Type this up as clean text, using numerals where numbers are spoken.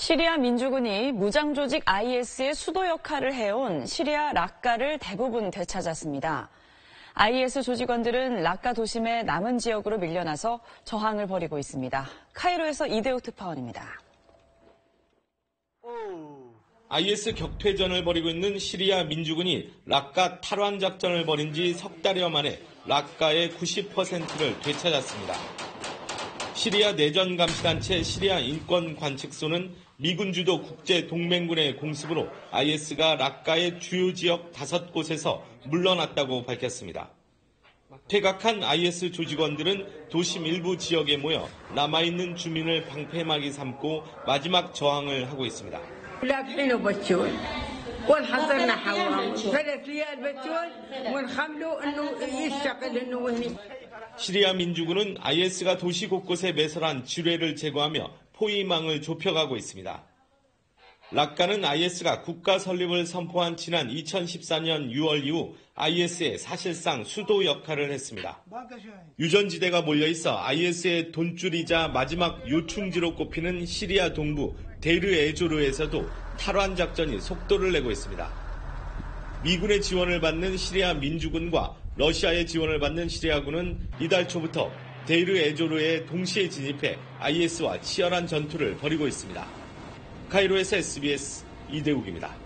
시리아 민주군이 무장조직 IS의 수도 역할을 해온 시리아 락카를 대부분 되찾았습니다. IS 조직원들은 락카 도심의 남은 지역으로 밀려나서 저항을 벌이고 있습니다. 카이로에서 이대호 특파원입니다. IS 격퇴전을 벌이고 있는 시리아 민주군이 락카 탈환 작전을 벌인 지 석 달여 만에 락카의 90%를 되찾았습니다. 시리아 내전 감시단체 시리아 인권관측소는 미군 주도 국제동맹군의 공습으로 IS가 락카의 주요 지역 5곳에서 물러났다고 밝혔습니다. 퇴각한 IS 조직원들은 도심 일부 지역에 모여 남아있는 주민을 방패막이 삼고 마지막 저항을 하고 있습니다. 시리아 민주군은 IS가 도시 곳곳에 매설한 지뢰를 제거하며 포위망을 좁혀가고 있습니다. 락카는 IS가 국가 설립을 선포한 지난 2014년 6월 이후 IS의 사실상 수도 역할을 했습니다. 유전지대가 몰려있어 IS의 돈줄이자 마지막 요충지로 꼽히는 시리아 동부 데르 에조르에서도 탈환 작전이 속도를 내고 있습니다. 미군의 지원을 받는 시리아 민주군과 러시아의 지원을 받는 시리아군은 이달 초부터 데르 에조르에 동시에 진입해 IS와 치열한 전투를 벌이고 있습니다. 카이로에서 SBS 이대욱입니다.